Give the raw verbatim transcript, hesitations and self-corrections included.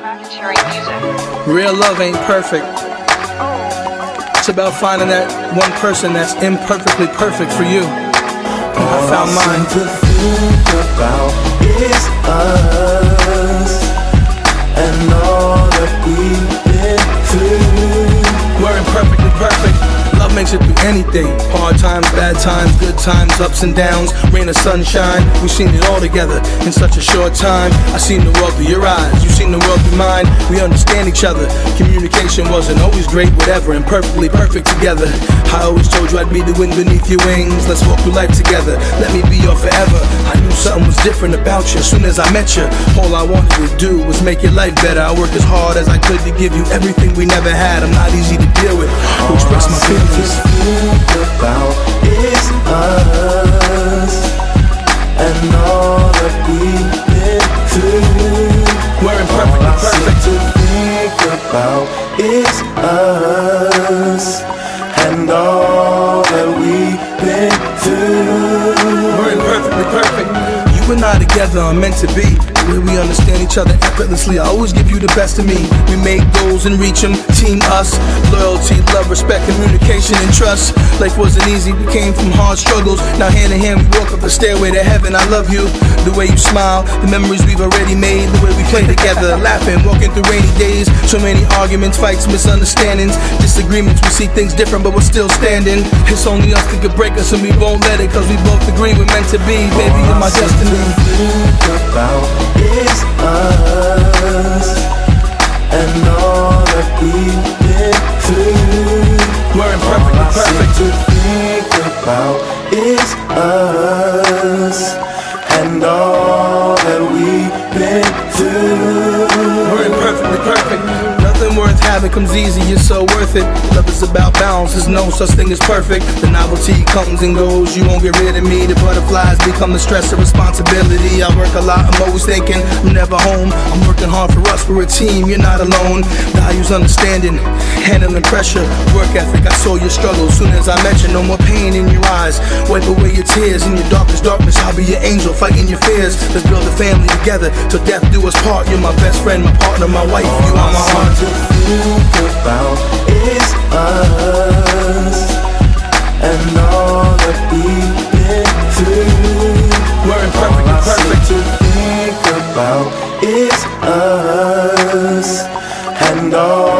Real love ain't perfect. It's about finding that one person that's imperfectly perfect for you. I found mine. All I seem to think about is us and all that we've been through. We're imperfectly perfect. Love makes it through anything. Hard times, bad times, good times, ups and downs, rain or sunshine. We've seen it all together in such a short time. I've seen the world through your eyes, you've seen the world through mine. We understand each other. Communication wasn't always great, whatever, imperfectly perfect together. I always told you I'd be the wind beneath your wings. Let's walk through life together. Let me be your forever. I knew something was different about you as soon as I met you. All I wanted to do was make your life better. I worked as hard as I could to give you everything we never had. I'm not easy to deal with, to express my feelings. All I seem to think about is us and all that we've been through. We're imperfectly perfect. All I seem to think about is us and all that we've been through. We're imperfectly perfect. You and I together are meant to be. The way we understand each other effortlessly. I always give you the best of me. We make goals and reach them. Team us. Loyalty, love, respect, communication, and trust. Life wasn't easy. We came from hard struggles. Now hand in hand we walk up the stairway to heaven. I love you. The way you smile. The memories we've already made. The way we play together. Laughing, walking through rainy days. So many arguments, fights, misunderstandings, disagreements. We see things different but we're still standing. It's only us that could break us and we won't let it. Cause we both agree we're meant to be. Baby, you're my destiny. Think about is us and all that we've been through. We're imperfectly All I perfect. seem to think about is us and all that we've been through. We're imperfectly perfect. Nothing worth having comes easy, you're so worth it. Love is about balance, there's no such thing as perfect. The novelty comes and goes, you won't get rid of me. The butterflies become the stress of responsibility. I work a lot, I'm always thinking, I'm never home. I'm working hard for us, we're a team, you're not alone. Values understanding, handling pressure, work ethic, I saw your struggles. Soon as I met you, no more pain in your eyes. Wipe away your tears, in your darkest darkness I'll be your angel, fighting your fears. Let's build a family together, till death do us part. You're my best friend, my partner, my wife, you are my heart. All I seem to think about is us and all that we've been through. We're imperfectly All I perfect. seem to think about is us and all